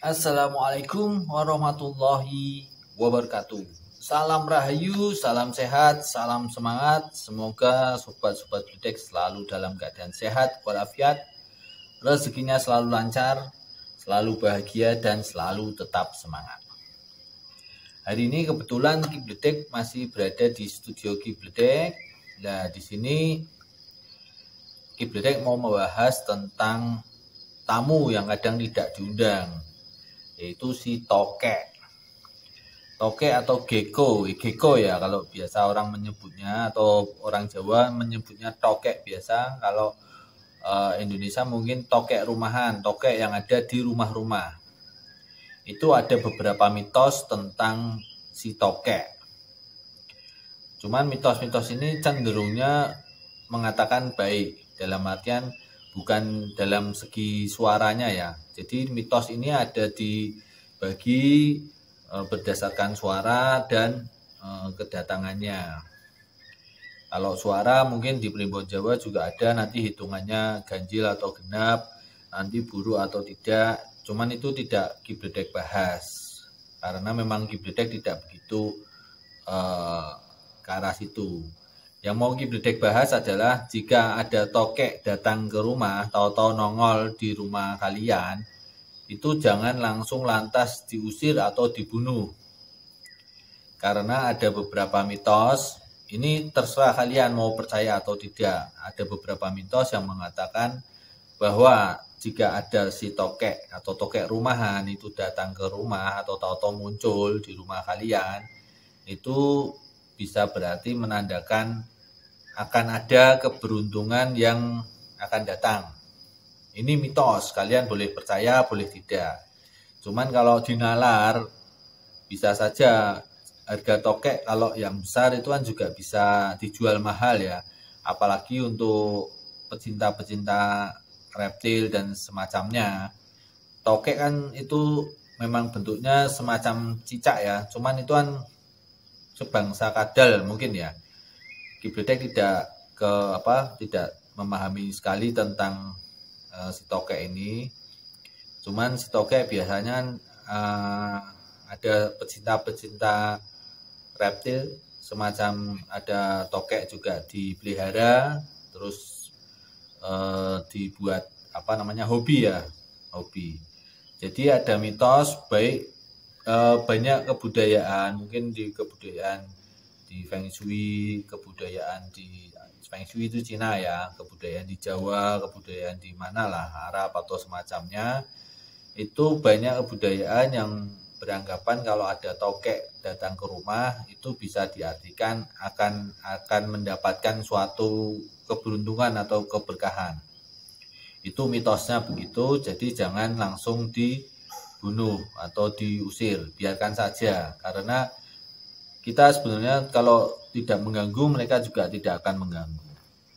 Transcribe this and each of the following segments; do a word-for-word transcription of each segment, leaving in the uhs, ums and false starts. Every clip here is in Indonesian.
Assalamualaikum warahmatullahi wabarakatuh. Salam rahayu, salam sehat, salam semangat. Semoga sobat-sobat Bledek selalu dalam keadaan sehat walafiat, rezekinya selalu lancar, selalu bahagia dan selalu tetap semangat. Hari ini kebetulan Ki Bledek masih berada di studio Ki Bledek. Nah, di sini Ki Bledek mau membahas tentang tamu yang kadang tidak diundang, yaitu si tokek. Tokek atau gecko, gecko ya kalau biasa orang menyebutnya, atau orang Jawa menyebutnya tokek biasa. Kalau uh, Indonesia mungkin tokek rumahan, tokek yang ada di rumah-rumah. Itu ada beberapa mitos tentang si tokek. Cuman mitos-mitos ini cenderungnya mengatakan baik, dalam artian bukan dalam segi suaranya ya. Jadi mitos ini ada dibagi e, berdasarkan suara dan e, kedatangannya. Kalau suara mungkin di Primbon Jawa juga ada, nanti hitungannya ganjil atau genap, nanti buruk atau tidak. Cuman itu tidak Ki Bledek bahas, karena memang Ki Bledek tidak begitu e, ke arah situ. Yang mau Ki Bledek bahas adalah jika ada tokek datang ke rumah, tahu-tahu nongol di rumah kalian, itu jangan langsung lantas diusir atau dibunuh. Karena ada beberapa mitos, ini terserah kalian mau percaya atau tidak. Ada beberapa mitos yang mengatakan bahwa jika ada si tokek atau tokek rumahan itu datang ke rumah atau tahu-tahu muncul di rumah kalian, itu bisa berarti menandakan akan ada keberuntungan yang akan datang. Ini mitos, kalian boleh percaya, boleh tidak. Cuman kalau dinalar, bisa saja harga tokek kalau yang besar itu kan juga bisa dijual mahal ya. Apalagi untuk pecinta-pecinta reptil dan semacamnya. Tokek kan itu memang bentuknya semacam cicak ya. Cuman itu kan sebangsa kadal mungkin ya. Ki Bledek tidak ke apa tidak memahami sekali tentang uh, si tokek ini. Cuman si tokek biasanya uh, ada pecinta-pecinta reptil, semacam ada tokek juga dipelihara, terus uh, dibuat apa namanya hobi ya, hobi. Jadi ada mitos baik uh, banyak kebudayaan, mungkin di kebudayaan di Feng Shui, kebudayaan di Feng Shui itu Cina ya, kebudayaan di Jawa, kebudayaan di mana lah, Arab atau semacamnya, itu banyak kebudayaan yang beranggapan kalau ada tokek datang ke rumah itu bisa diartikan akan akan mendapatkan suatu keberuntungan atau keberkahan. Itu mitosnya begitu, jadi jangan langsung dibunuh atau diusir, biarkan saja, karena kita sebenarnya kalau tidak mengganggu, mereka juga tidak akan mengganggu.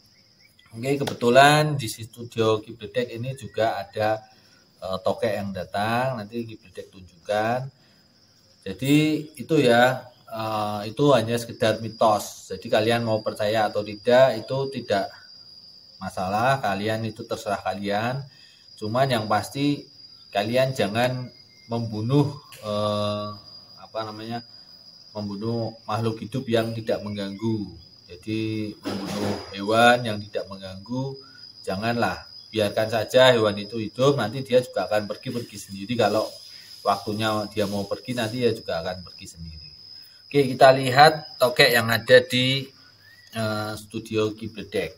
Oke, kebetulan di studio Ki Bledek ini juga ada uh, tokek yang datang, nanti Ki Bledek tunjukkan. Jadi itu ya, uh, itu hanya sekedar mitos. Jadi kalian mau percaya atau tidak, itu tidak masalah, kalian itu terserah kalian. Cuman yang pasti kalian jangan membunuh uh, apa namanya? membunuh makhluk hidup yang tidak mengganggu. Jadi membunuh hewan yang tidak mengganggu, janganlah. Biarkan saja hewan itu hidup, nanti dia juga akan pergi-pergi sendiri. Kalau waktunya dia mau pergi, nanti dia juga akan pergi sendiri. Oke, kita lihat tokek yang ada di uh, studio Ki Bledek.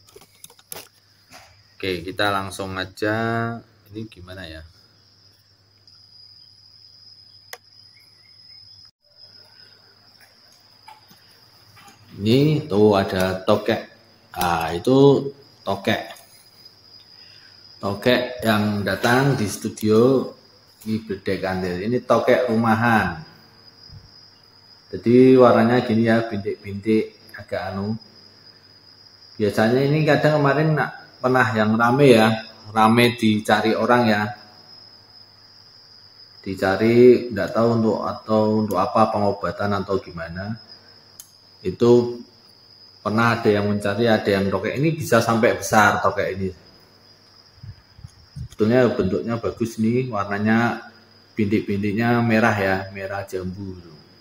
Oke, kita langsung aja. Ini gimana ya? Ini tuh ada tokek. Ah, itu tokek. Tokek yang datang di studio Ki Bledek Andil. Ini tokek rumahan. Jadi warnanya gini ya, bintik-bintik agak anu. Biasanya ini kadang kemarin pernah yang rame ya, rame dicari orang ya. Dicari enggak tahu untuk atau untuk apa, pengobatan atau gimana. Itu pernah ada yang mencari, ada yang tokek ini bisa sampai besar tokek ini. Sebetulnya bentuknya bagus nih, warnanya bintik-bintiknya merah ya, merah jambu.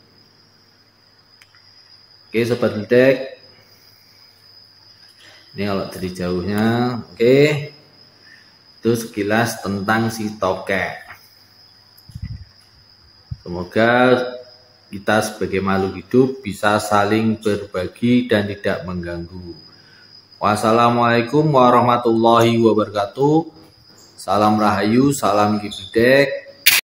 Oke sobat Bledek, ini kalau dari jauhnya. Oke, itu sekilas tentang si tokek. Semoga kita sebagai makhluk hidup bisa saling berbagi dan tidak mengganggu. Wassalamualaikum warahmatullahi wabarakatuh. Salam Rahayu, salam Ki Bledek.